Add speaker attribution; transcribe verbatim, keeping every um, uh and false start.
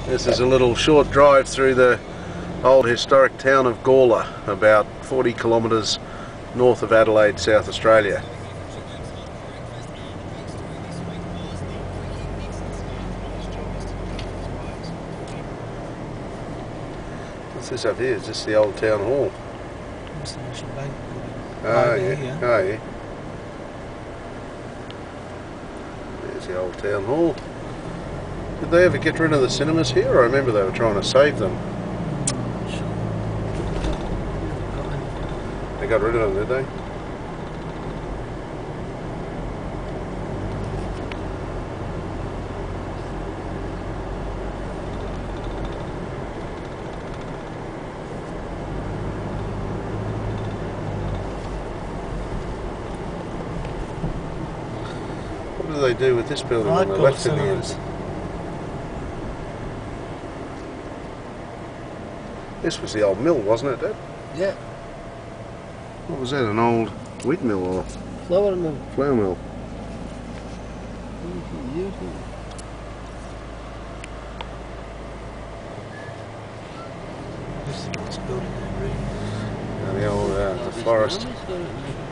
Speaker 1: This is a little short drive through the old historic town of Gawler, about forty kilometres north of Adelaide, South Australia. What's this up here? Is this the old town hall?
Speaker 2: It's the National Bank.
Speaker 1: Oh,
Speaker 2: there,
Speaker 1: yeah.
Speaker 2: yeah.
Speaker 1: Oh, yeah. There's the old town hall. Did they ever get rid of the cinemas here? I remember they were trying to save them. They got rid of them, did they? What do they do with this building on the left in the end? This was the old mill, wasn't it, Dad?
Speaker 2: Yeah.
Speaker 1: What was that, an old wheat mill or
Speaker 2: Flour mill.
Speaker 1: flour mill?
Speaker 2: This is a nice building.
Speaker 1: And the old, uh, the forest.